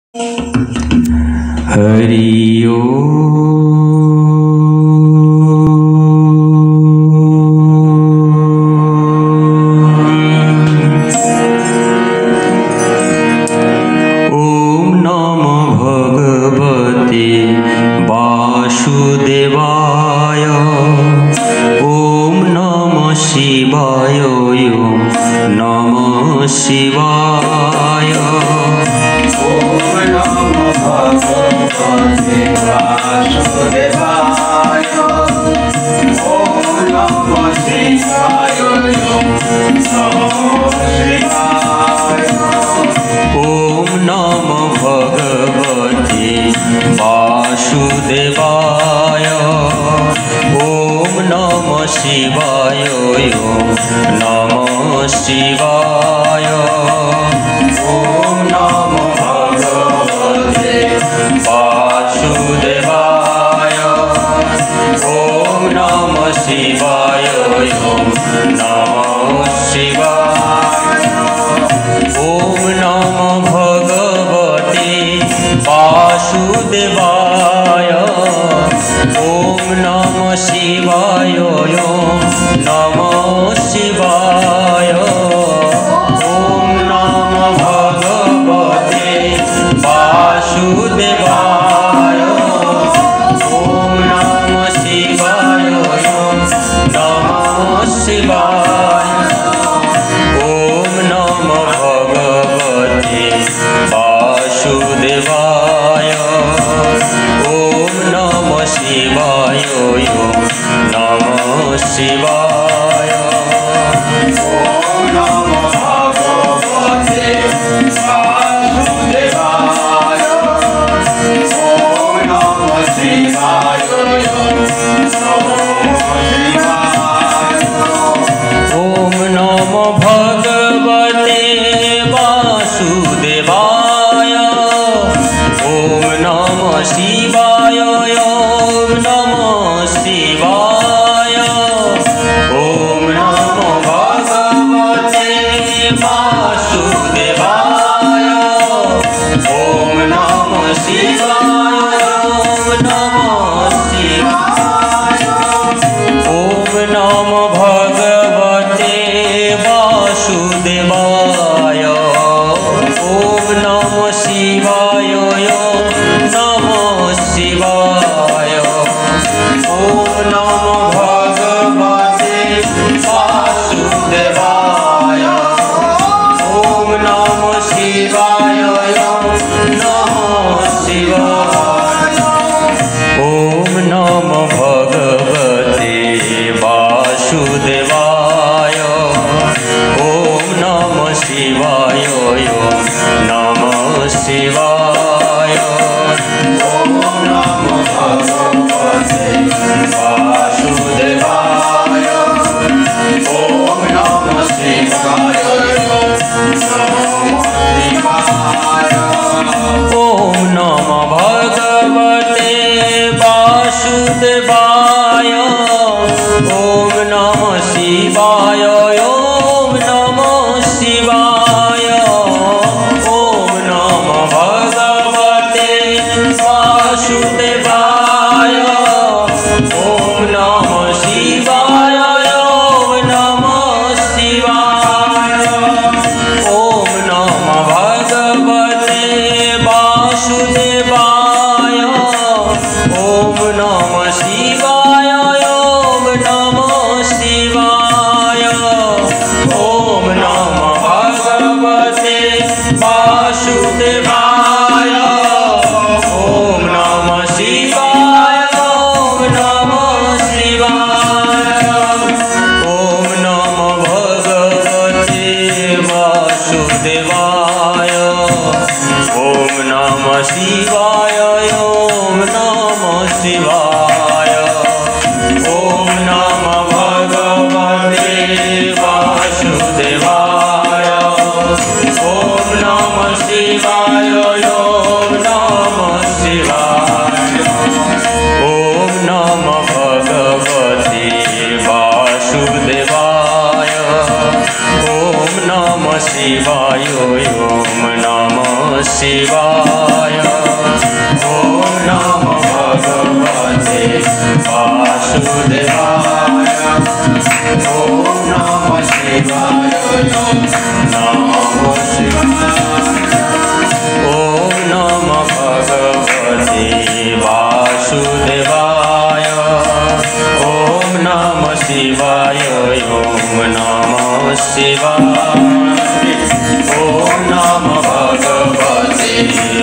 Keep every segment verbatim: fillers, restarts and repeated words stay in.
हरि ओम नमो भगवते वासुदेवाय। ओम नमः शिवाय। ओम नमः शिवाय। ओम नमो भगवते वासुदेवाय। ओम नमः शिवाय। ओम नमो भगवते वासुदेवाय। ओम नमः शिवाय। ओम नमः शिवाय। ओम नमो भगवते वासुदेवाय। ओम नमः शिवाय। ओम नमः शिवाय। ओम नमो भगवते वासुदेवाय। ओम नमः शिवाय। ओम नमः शिवाय। ओम नमो भगवते वासुदेवाय। ओम नमः शिवाय। ओम नमः शिवाय। ओम नमो भगवते वासुदेवाय। ओम नमः शिवाय। ओम नमः शिवाय। ओम नमो भगवते वासुदेवाय। ओम नमः शिवाय। ओम नमो भगवते वासुदेवाय। ओम नमः शिवाय। ओम नमः शिवाय। ओम नमो भगवते वासुदेवाय। ओम नमः शिवाय। ओम नमः शिवाय। ओम नमो भगवते वासुदेवाय। ओम नमः शिवाय। ओम नमः शिवाय। ओम नमो भगवते वासुदेवाय। ओम नमः शिवाय। ओम नमः शिवाय। ओम नमो भगवते वासुदेवाय। ओम नमः शिवाय। ओम नमः शिवाय। ओम नमो भगवते वासुदेवाय। ओम नमः शिवाय। ओम नमो भगवते वासुदेवाय। ओम नमः शिवाय। ओम नमः शिवाय। ओम नमो भगवते वासुदेवाय। ओम नमः शिवाय। ओम नमः शिवाय। ओम नमो भगवते वासुदेवाय। ओम नमः शिवाय। ओम नमः शिवाय। ओम नमो भगवते वासुदेवाय। ओम नमः शिवाय। ओम नमः शिवाय। ओम नमो भगवते वासुदेवाय। ओम नमः शिवाय। ओम नमः शिवाय। ओम नमो भगवते वासुदेवाय। ओम नमः शिवाय। ओम नमः शिवाय। ओम नमो भगवते वासुदेवाय। ओम नमः शिवाय। ओम नमः शिवाय। वासुदेवाय ओम नमः शिवाय नमः शिवाय ओम नमः भगवते वासुदेवाय ओम नमः शिवाय ओम नमः शिवाय ओम नमः भगवते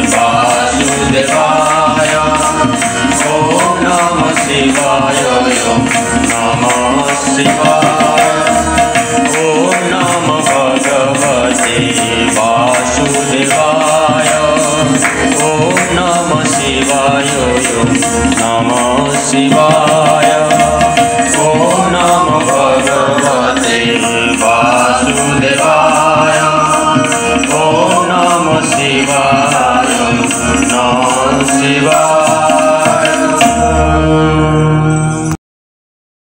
वासुदेवाय ओम नमः शिवाय ओम नमः शिवाय ओम नमः भगवते वासुदेवाय ओम नमः शिवाय ओम नमः शिवाय